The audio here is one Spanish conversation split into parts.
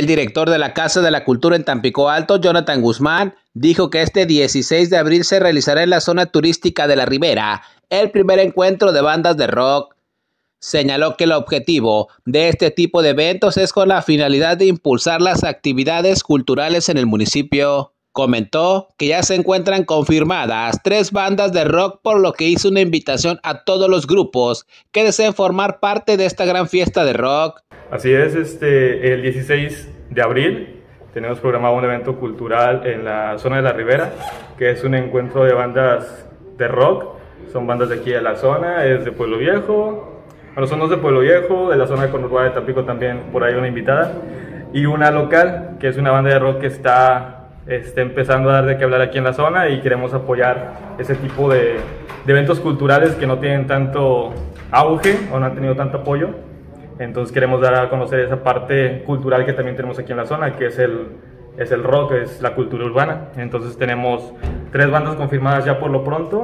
El director de la Casa de la Cultura en Tampico Alto, Jonathan Guzmán, dijo que este 16 de abril se realizará en la zona turística de La Ribera el primer encuentro de bandas de rock. Señaló que el objetivo de este tipo de eventos es con la finalidad de impulsar las actividades culturales en el municipio. Comentó que ya se encuentran confirmadas 3 bandas de rock, por lo que hizo una invitación a todos los grupos que deseen formar parte de esta gran fiesta de rock. Así es, el 16 de abril tenemos programado un evento cultural en la zona de La Ribera, que es un encuentro de bandas de rock. Son bandas de aquí de la zona, es de Pueblo Viejo, bueno, son 2 de Pueblo Viejo, de la zona conurbada de Tampico también, por ahí una invitada, y una local, que es una banda de rock que está empezando a dar de qué hablar aquí en la zona, y queremos apoyar ese tipo de eventos culturales que no tienen tanto auge o no han tenido tanto apoyo. Entonces queremos dar a conocer esa parte cultural que también tenemos aquí en la zona, que es el rock, es la cultura urbana. Entonces tenemos 3 bandas confirmadas ya por lo pronto,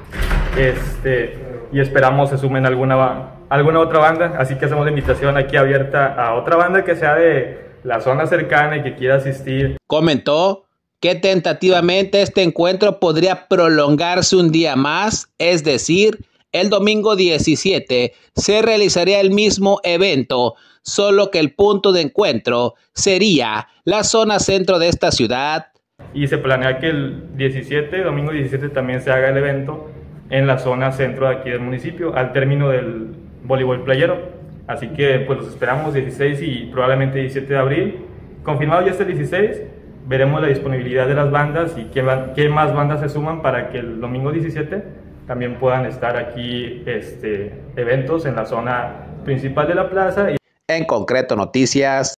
y esperamos se sumen alguna otra banda, así que hacemos la invitación aquí abierta a otra banda que sea de la zona cercana y que quiera asistir. Comentó que tentativamente este encuentro podría prolongarse un día más, es decir, el domingo 17 se realizaría el mismo evento, solo que el punto de encuentro sería la zona centro de esta ciudad. Y se planea que el 17, domingo 17, también se haga el evento en la zona centro de aquí del municipio, al término del voleibol playero. Así que pues los esperamos 16 y probablemente 17 de abril. Confirmado ya este 16, veremos la disponibilidad de las bandas y qué más bandas se suman para que el domingo 17 también puedan estar aquí eventos en la zona principal de la plaza. En Concreto Noticias.